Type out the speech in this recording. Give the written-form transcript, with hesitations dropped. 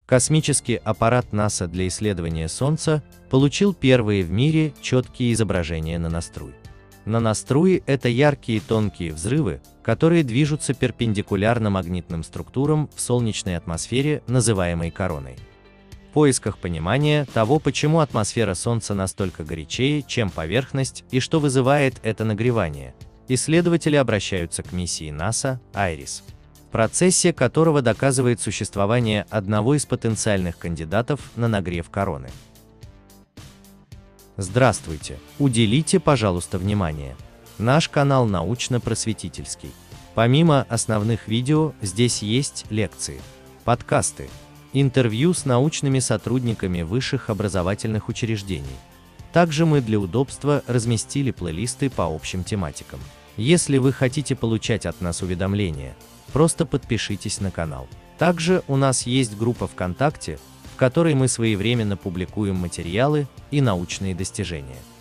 Космический аппарат НАСА для исследования Солнца получил первые в мире четкие изображения наноструй. Наноструи – это яркие тонкие взрывы, которые движутся перпендикулярно магнитным структурам в солнечной атмосфере, называемой короной. В поисках понимания того, почему атмосфера Солнца настолько горячее, чем поверхность, и что вызывает это нагревание, исследователи обращаются к миссии НАСА «Айрис», в процессе которого доказывает существование одного из потенциальных кандидатов на нагрев короны. Здравствуйте! Уделите, пожалуйста, внимание. Наш канал научно-просветительский. Помимо основных видео, здесь есть лекции, подкасты, интервью с научными сотрудниками высших образовательных учреждений. Также мы для удобства разместили плейлисты по общим тематикам. Если вы хотите получать от нас уведомления, просто подпишитесь на канал. Также у нас есть группа ВКонтакте, в которой мы своевременно публикуем материалы и научные достижения.